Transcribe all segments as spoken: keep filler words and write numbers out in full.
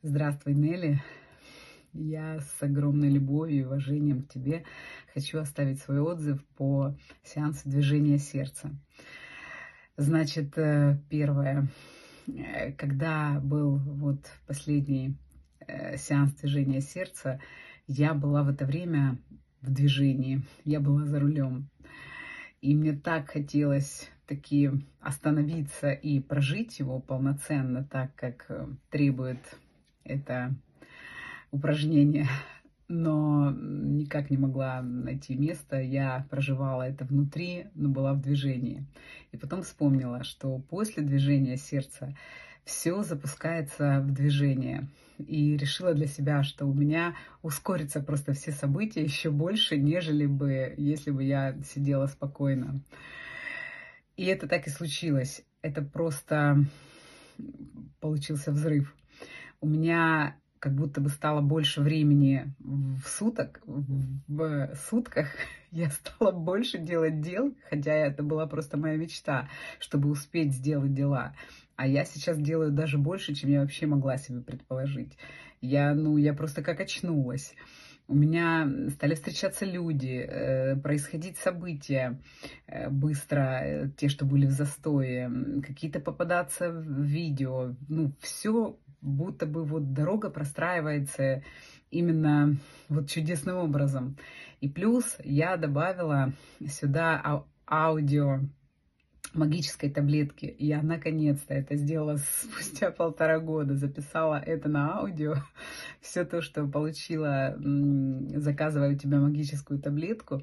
Здравствуй, Нелли. Я с огромной любовью и уважением к тебе хочу оставить свой отзыв по сеансу движения сердца. Значит, э, первое. Э, Когда был вот последний э, сеанс движения сердца, я была в это время в движении, я была за рулем. И мне так хотелось таки остановиться и прожить его полноценно, так как э, требует это упражнение, но никак не могла найти место. Я проживала это внутри, но была в движении. И потом вспомнила, что после движения сердца все запускается в движение. И решила для себя, что у меня ускорятся просто все события еще больше, нежели бы, если бы я сидела спокойно. И это так и случилось. Это просто получился взрыв. У меня как будто бы стало больше времени в суток, в сутках я стала больше делать дел, хотя это была просто моя мечта, чтобы успеть сделать дела. А я сейчас делаю даже больше, чем я вообще могла себе предположить. Я, ну, я просто как очнулась. У меня стали встречаться люди, э, происходить события э, быстро, э, те, что были в застое, какие-то попадаться в видео. Ну, все будто бы вот дорога простраивается именно вот чудесным образом. И плюс я добавила сюда ау- аудио магической таблетки. Я наконец-то это сделала спустя полтора года. Записала это на аудио. Все то, что получила, м, заказывая у тебя магическую таблетку.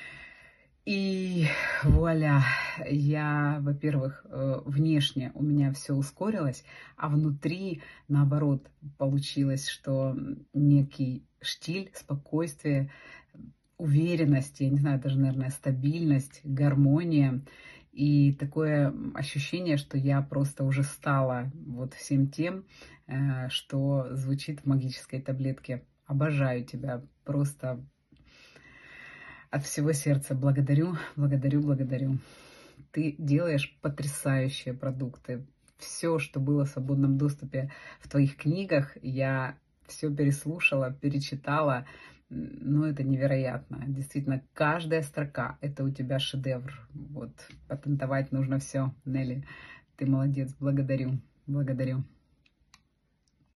И вуаля, я, во-первых, э, внешне у меня все ускорилось, а внутри, наоборот, получилось, что некий штиль, спокойствие, уверенность, я не знаю, даже, наверное, стабильность, гармония. И такое ощущение, что я просто уже стала вот всем тем, э, что звучит в магической таблетке. Обожаю тебя, просто от всего сердца благодарю, благодарю, благодарю. Ты делаешь потрясающие продукты. Все, что было в свободном доступе в твоих книгах, я все переслушала, перечитала. Ну, это невероятно. Действительно, каждая строка — это у тебя шедевр. Вот, патентовать нужно все. Нелли, ты молодец. Благодарю, благодарю.